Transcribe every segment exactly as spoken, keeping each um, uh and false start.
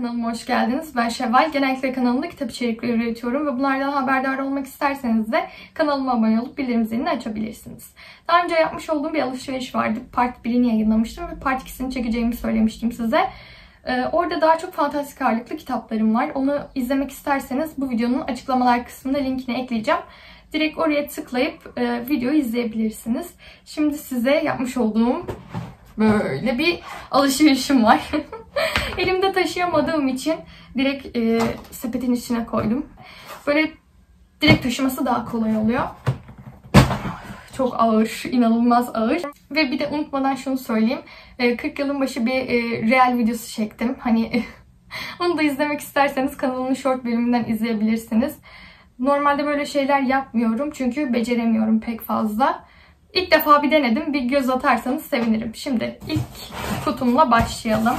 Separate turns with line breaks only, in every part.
kanalıma hoş geldiniz. Ben Şevval. Genellikle kanalımda kitap içerikleri üretiyorum ve bunlardan haberdar olmak isterseniz de kanalıma abone olup bildirim zilini açabilirsiniz. Daha önce yapmış olduğum bir alışveriş vardı. Part birini yayınlamıştım ve Part ikisini çekeceğimi söylemiştim size. Ee, orada daha çok fantastik ağırlıklı kitaplarım var. Onu izlemek isterseniz bu videonun açıklamalar kısmında linkini ekleyeceğim. Direkt oraya tıklayıp e, videoyu izleyebilirsiniz. Şimdi size yapmış olduğum böyle bir alışverişim var. Elimde taşıyamadığım için direkt e, sepetin içine koydum. Böyle direkt taşıması daha kolay oluyor. Çok ağır, inanılmaz ağır. Ve bir de unutmadan şunu söyleyeyim. E, kırk yılın başı bir e, real videosu çektim. Hani onu da izlemek isterseniz kanalımın short bölümünden izleyebilirsiniz. Normalde böyle şeyler yapmıyorum çünkü beceremiyorum pek fazla. İlk defa bir denedim. Bir göz atarsanız sevinirim. Şimdi ilk kutumla başlayalım.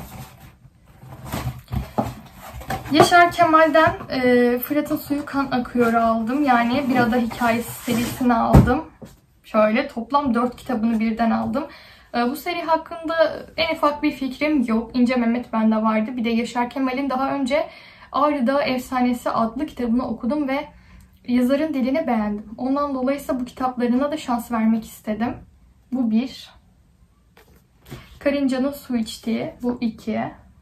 Yaşar Kemal'den e, Fırat'ın Suyu Kan Akıyor'u aldım. Yani Bir Ada Hikayesi serisini aldım. Şöyle toplam dört kitabını birden aldım. E, bu seri hakkında en ufak bir fikrim yok. İnce Mehmet bende vardı. Bir de Yaşar Kemal'in daha önce Ağrı Dağı Efsanesi adlı kitabını okudum ve yazarın dilini beğendim. Ondan dolayı ise bu kitaplarına da şans vermek istedim. Bu bir. Karıncanın Su İçtiği. Bu iki.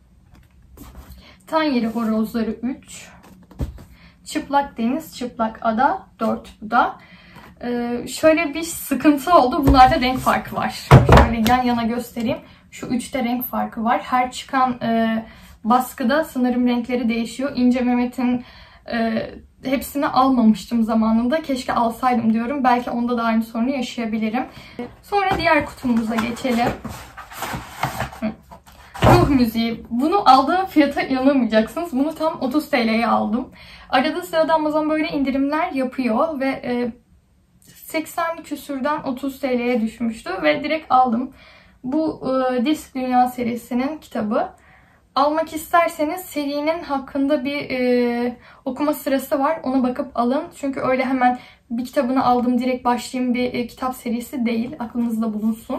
Tan Yeri Horozları üç. Çıplak Deniz, Çıplak Ada dört bu da. Ee, şöyle bir sıkıntı oldu. Bunlarda renk farkı var. Şöyle yan yana göstereyim. Şu üçte renk farkı var. Her çıkan e, baskıda sanırım renkleri değişiyor. İnce Mehmet'in e, hepsini almamıştım zamanında. Keşke alsaydım diyorum. Belki onda da aynı sorunu yaşayabilirim. Sonra diğer kutumuza geçelim. Ruh Müziği. Bunu aldığım fiyata inanamayacaksınız. Bunu tam otuz TL'ye aldım. Arada sırada Amazon böyle indirimler yapıyor ve e, seksen küsürden otuz TL'ye düşmüştü ve direkt aldım. Bu e, Disk Dünya serisinin kitabı. Almak isterseniz serinin hakkında bir e, okuma sırası var. Ona bakıp alın. Çünkü öyle hemen bir kitabını aldım direkt başlayayım bir e, kitap serisi değil. Aklınızda bulunsun.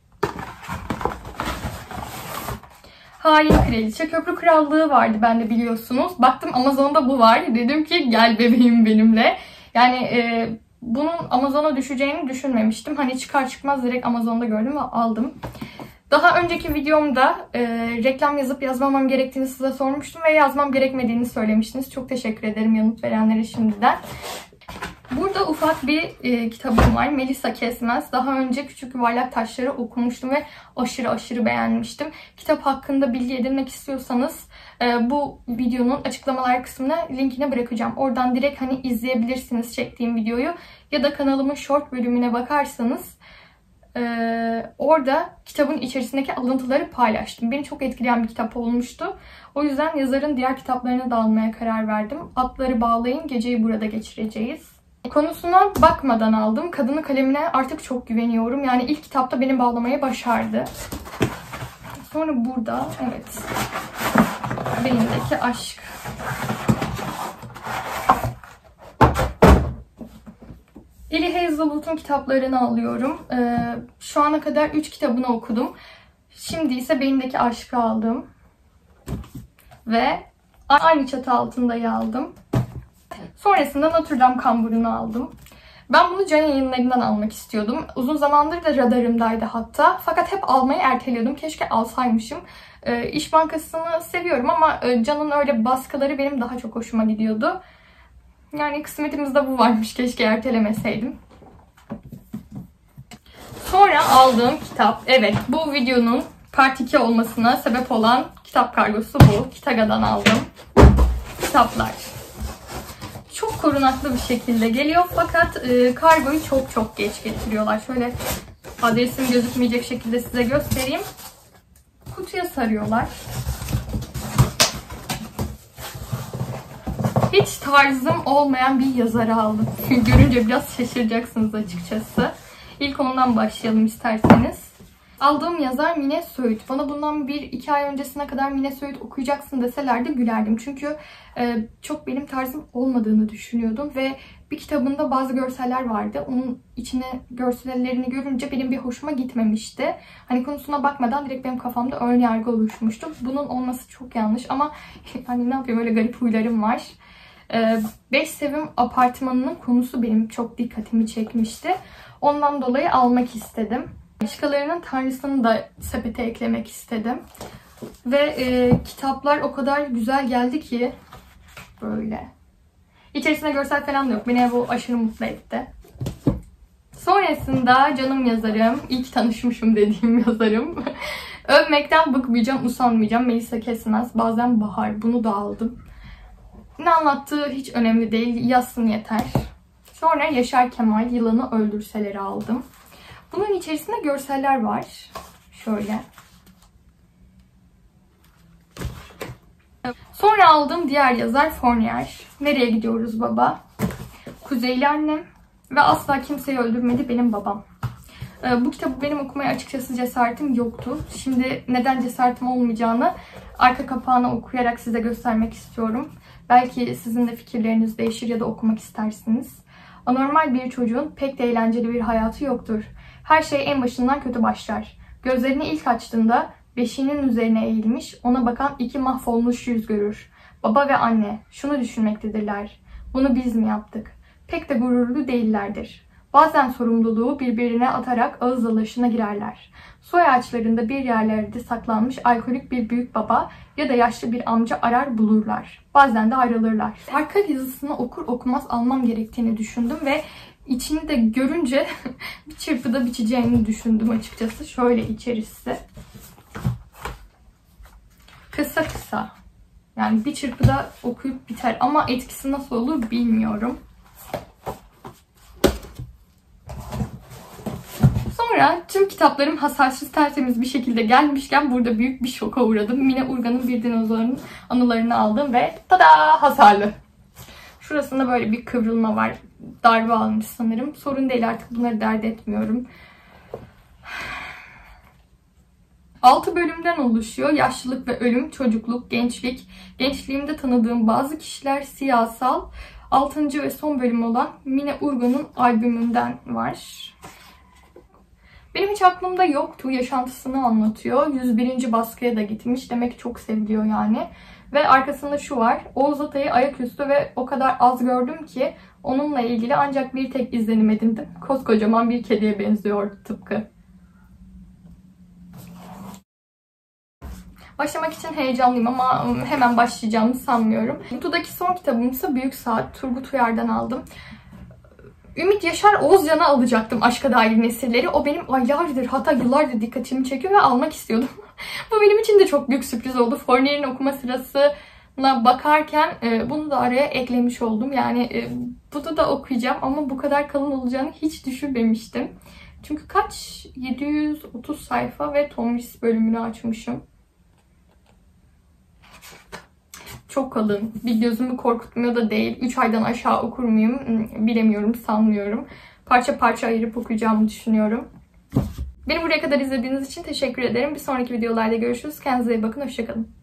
Hain Kraliçe. Köprü Krallığı vardı bende biliyorsunuz. Baktım Amazon'da bu var. Dedim ki gel bebeğim benimle. Yani e, bunun Amazon'a düşeceğini düşünmemiştim. Hani çıkar çıkmaz direkt Amazon'da gördüm ve aldım. Daha önceki videomda e, reklam yazıp yazmamam gerektiğini size sormuştum ve yazmam gerekmediğini söylemiştiniz. Çok teşekkür ederim yanıt verenlere şimdiden. Burada ufak bir e, kitabım var. Melisa Kesmez. Daha önce Küçük Yuvarlak Taşları okumuştum ve aşırı aşırı beğenmiştim. Kitap hakkında bilgi edinmek istiyorsanız e, bu videonun açıklamalar kısmına linkine bırakacağım. Oradan direkt hani izleyebilirsiniz çektiğim videoyu. Ya da kanalımın short bölümüne bakarsanız Ee, orada kitabın içerisindeki alıntıları paylaştım. Beni çok etkileyen bir kitap olmuştu. O yüzden yazarın diğer kitaplarını da almaya karar verdim. Atları Bağlayın, Geceyi Burada Geçireceğiz. Konusuna bakmadan aldım. Kadının kalemine artık çok güveniyorum. Yani ilk kitapta beni bağlamayı başardı. Sonra burada, evet, benimdeki aşk. Eli Hazelwood'un kitaplarını alıyorum. Ee, şu ana kadar üç kitabını okudum. Şimdi ise Benimdeki Aşk'ı aldım. Ve aynı çatı altında aldım. Sonrasında Notre Dame Kamburu'nu aldım. Ben bunu Can Yayınları'ndan almak istiyordum. Uzun zamandır da radarımdaydı hatta. Fakat hep almayı erteliyordum. Keşke alsaymışım. Ee, İş Bankası'nı seviyorum ama Can'ın öyle baskıları benim daha çok hoşuma gidiyordu. Yani kısmetimizde bu varmış. Keşke ertelemeseydim. Sonra aldığım kitap. Evet, bu videonun part iki olmasına sebep olan kitap kargosu bu. Kitaga'dan aldım. Kitaplar. Çok korunaklı bir şekilde geliyor. Fakat e, kargoyu çok çok geç getiriyorlar. Şöyle adresim gözükmeyecek şekilde size göstereyim. Kutuya sarıyorlar. Hiç tarzım olmayan bir yazarı aldım. Görünce biraz şaşıracaksınız açıkçası. İlk ondan başlayalım isterseniz. Aldığım yazar Mine Söğüt. Bana bundan bir iki ay öncesine kadar Mine Söğüt okuyacaksın deselerdi gülerdim. Çünkü e, çok benim tarzım olmadığını düşünüyordum ve Bir kitabında bazı görseller vardı. Onun içine görsellerini görünce benim bir hoşuma gitmemişti. Hani konusuna bakmadan direkt benim kafamda ön yargı oluşmuştu. Bunun olması çok yanlış ama hani ne yapayım, öyle garip huylarım var. Beş Sevim Apartmanı'nın konusu benim çok dikkatimi çekmişti. Ondan dolayı almak istedim. Başkalarının Tanrısı'nı da sepete eklemek istedim. Ve e, kitaplar o kadar güzel geldi ki böyle. İçerisinde görsel falan da yok. Beni bu aşırı mutlu etti. Sonrasında canım yazarım, ilk tanışmışım dediğim yazarım. Övmekten bıkmayacağım, usanmayacağım. Melisa Kesmez. Bazen Bahar. Bunu da aldım. Ne anlattığı hiç önemli değil. Yazsın yeter. Sonra Yaşar Kemal Yılanı Öldürseler'i aldım. Bunun içerisinde görseller var. Şöyle. Sonra aldığım diğer yazar Fournier. Nereye gidiyoruz baba? Kuzeyli Annem ve Asla Kimseyi Öldürmedi Benim Babam. Bu kitabı benim okumaya açıkçası cesaretim yoktu. Şimdi neden cesaretim olmayacağını arka kapağını okuyarak size göstermek istiyorum. Belki sizin de fikirleriniz değişir ya da okumak istersiniz. Anormal bir çocuğun pek de eğlenceli bir hayatı yoktur. Her şey en başından kötü başlar. Gözlerini ilk açtığında beşiğinin üzerine eğilmiş, ona bakan iki mahvolmuş yüz görür. Baba ve anne şunu düşünmektedirler. Bunu biz mi yaptık? Pek de gururlu değillerdir. Bazen sorumluluğu birbirine atarak ağız dalaşına girerler. Soy ağaçlarında bir yerlerde saklanmış alkolik bir büyük baba ya da yaşlı bir amca arar bulurlar. Bazen de ayrılırlar. Arka yazısını okur okumaz almam gerektiğini düşündüm ve içini de görünce bir çırpıda biçeceğini düşündüm açıkçası. Şöyle içerisi. Kısa kısa. Yani bir çırpıda okuyup biter ama etkisi nasıl olur bilmiyorum. Sonra tüm kitaplarım hasarsız tertemiz bir şekilde gelmişken burada büyük bir şoka uğradım. Mine Urgan'ın Bir Dinozorun Anılarını aldım ve tada, hasarlı. Şurasında böyle bir kıvrılma var. Darbe almış sanırım. Sorun değil, artık bunları dert etmiyorum. altı bölümden oluşuyor. Yaşlılık ve ölüm, çocukluk, gençlik, gençliğimde tanıdığım bazı kişiler, siyasal. altıncı ve son bölüm olan Mine Urgan'ın albümünden var. Benim hiç aklımda yoktu. Yaşantısını anlatıyor. yüz birinci baskıya da gitmiş. Demek ki çok seviliyor yani. Ve arkasında şu var. Oğuz Atay'ı ayaküstü ve o kadar az gördüm ki onunla ilgili ancak bir tek izlenim edindim. Koskocaman bir kediye benziyor tıpkı. Başlamak için heyecanlıyım ama hemen başlayacağımı sanmıyorum. Kutu'daki son kitabım ise Büyük Saat. Turgut Uyar'dan aldım. Ümit Yaşar Oğuzcan'a alacaktım Aşka Dair Nesilleri. O benim aylardır, hatta yıllardır dikkatimi çekiyor ve almak istiyordum. Bu benim için de çok büyük sürpriz oldu. Fournier'in okuma sırasına bakarken e, bunu da araya eklemiş oldum. Yani e, bunu da okuyacağım ama bu kadar kalın olacağını hiç düşünmemiştim. Çünkü kaç? yedi yüz otuz sayfa ve Tomris bölümünü açmışım. Çok kalın. Bir gözümü korkutmuyor da değil. üç aydan aşağı okur muyum? Bilemiyorum, sanmıyorum. Parça parça ayırıp okuyacağımı düşünüyorum. Beni buraya kadar izlediğiniz için teşekkür ederim. Bir sonraki videolarda görüşürüz. Kendinize iyi bakın. Hoşça kalın.